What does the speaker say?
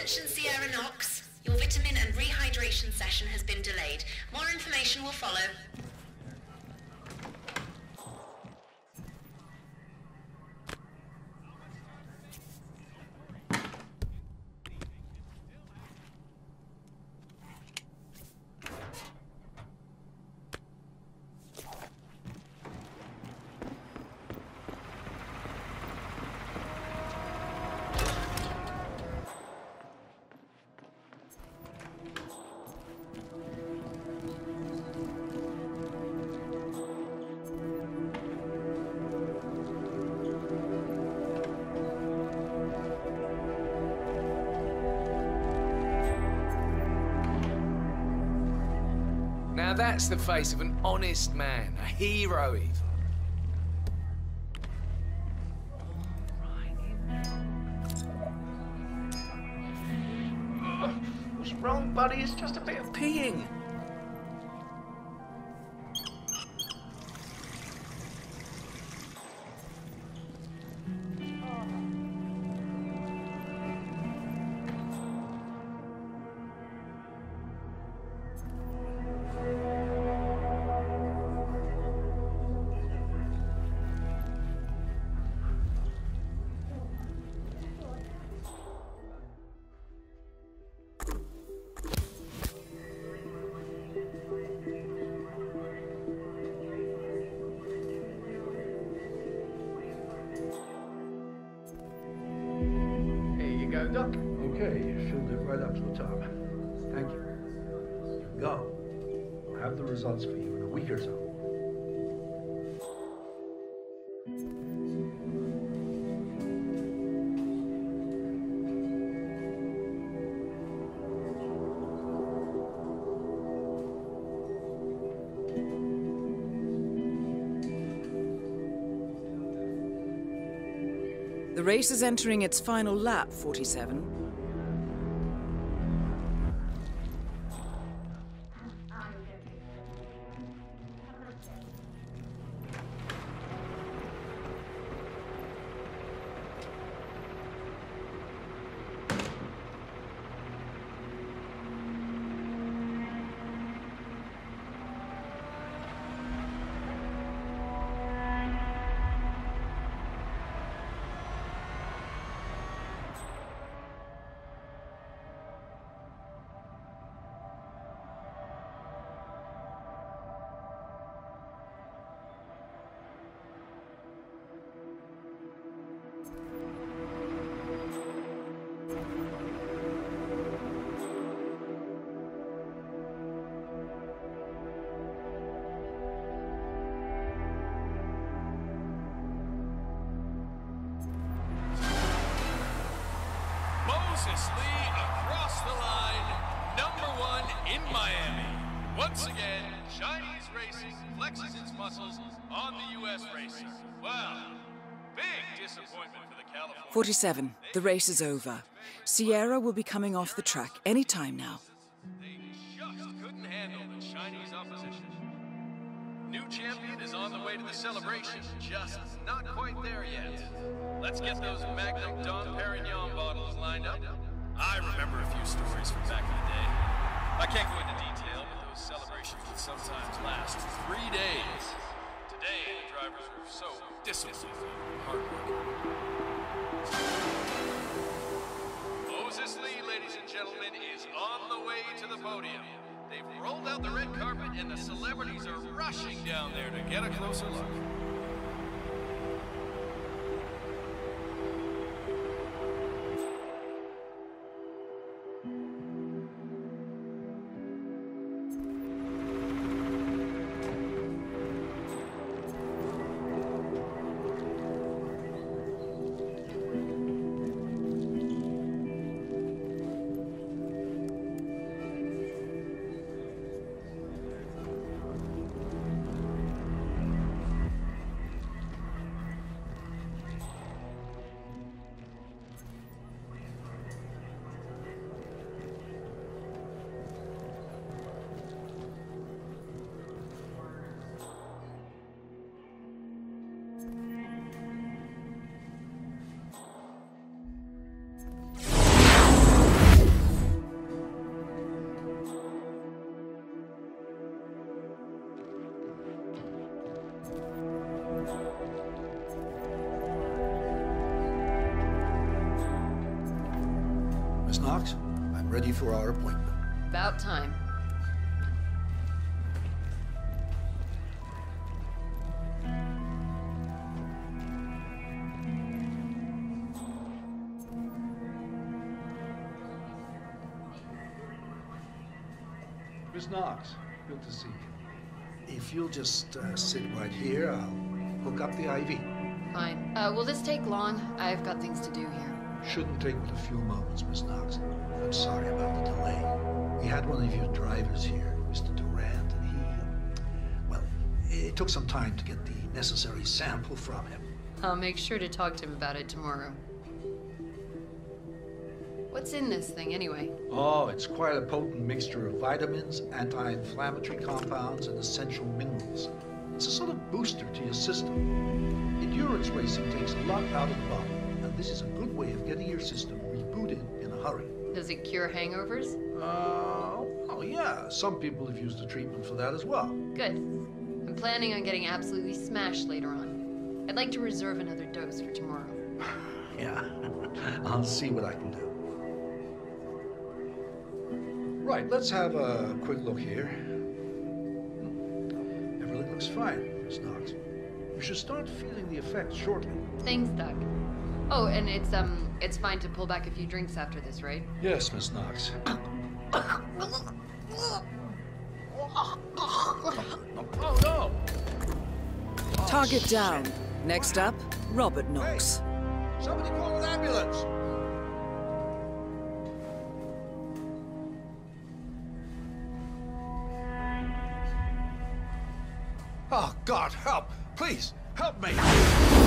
Attention Sierra Knox. Your vitamin and rehydration session has been delayed. More information will follow. Now that's the face of an honest man, a hero even. What's wrong, buddy? It's just a bit of peeing. Doc. Okay, you filled it right up to the top. Thank you. Go. I'll have the results for you in a week or so. The race is entering its final lap, 47. Moses Lee across the line, #1 in Miami. Once again, Chinese racing flexes its muscles on the U.S. racer. Well, big disappointment for the California. 47. The race is over. Sierra will be coming off the track any time now. They just couldn't handle the Chinese opposition. New champion is on the way to the celebration, just not quite there yet. Let's get those Magnum Dom Perignon bottles lined up. I remember a few stories from back in the day. I can't go into detail, but those celebrations would sometimes last 3 days. Today, the drivers were so disciplined and hardworking. Moses Lee, ladies and gentlemen, is on the way to the podium. They've rolled out the red carpet and the celebrities are rushing down there to get a closer look. Miss Knox, I'm ready for our appointment. About time. Miss Knox, good to see you. If you'll just sit right here, I'll hook up the IV. Fine. Will this take long? I've got things to do here. Shouldn't take but a few moments, Miss Knox. I'm sorry about the delay. We had one of your drivers here, Mr. Durant, and he... well, it took some time to get the necessary sample from him. I'll make sure to talk to him about it tomorrow. What's in this thing, anyway? Oh, it's quite a potent mixture of vitamins, anti-inflammatory compounds, and essential minerals. It's a sort of booster to your system. Endurance racing takes a lot out of the body, and this is a good way of getting your system rebooted in a hurry. Does it cure hangovers? Oh yeah, some people have used the treatment for that as well. Good. I'm planning on getting absolutely smashed later on. I'd like to reserve another dose for tomorrow. Yeah, I'll see what I can do. Right, let's have a quick look here. Everything looks fine, Miss Knox. You should start feeling the effects shortly. Thanks, Doc. Oh, and it's fine to pull back a few drinks after this, right? Yes, Miss Knox. Oh, no! Target down. Next up, Robert Knox. Hey, somebody call an ambulance! Oh, God, help! Please, help me!